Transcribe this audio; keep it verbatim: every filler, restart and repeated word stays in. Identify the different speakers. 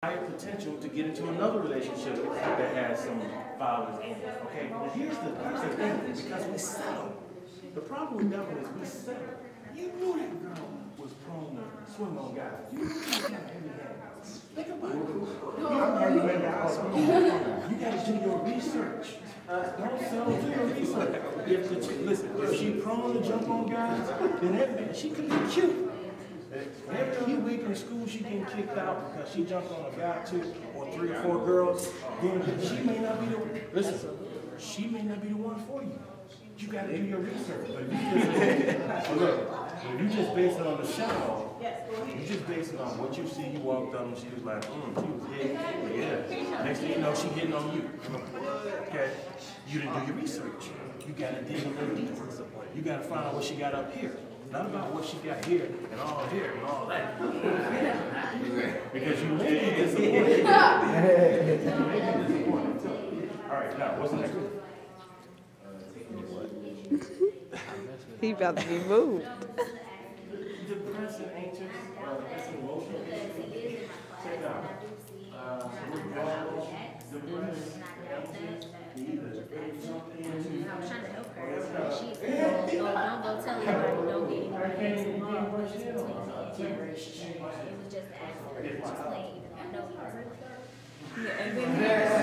Speaker 1: higher potential to get into another relationship that has some violence in it. Okay, now here's the, here's the thing, because we settle. The problem with that one is we settle. You knew that girl was prone to swim on guys. You knew she got heavy hands. Think about it. You got to do your research. Don't settle, do your research. If the, listen, if she prone to jump on guys, then that, she could be cute. Every week in school she getting kicked out because she jumped on a guy, two or three or four girls, then she may not be the listen, she may not be the one for you. You gotta do your research. But if you just, look, if you just base it on the shadow, you just base it on what you see. You walked up and she was like, mm, she was hitting, yeah. Next thing you know, she hitting on you. Okay? You didn't do your research. You gotta dig a little deeper. You gotta find out what she got up here. Not about what she got here and all here and all that. Because you may be disappointed. You may be disappointed. All right, now, what's the next one?
Speaker 2: He about to be moved.
Speaker 1: Depressed and anxious, uh, that's emotional. Check it out. Uh, withdrawal, depressed, anxious, either jump into.
Speaker 3: I was trying to help her. She said, oh, don't go tell anybody, don't get anybody involved. It's between me and her. It was just an accident. It was just playing. I know he was.
Speaker 2: Yeah, and then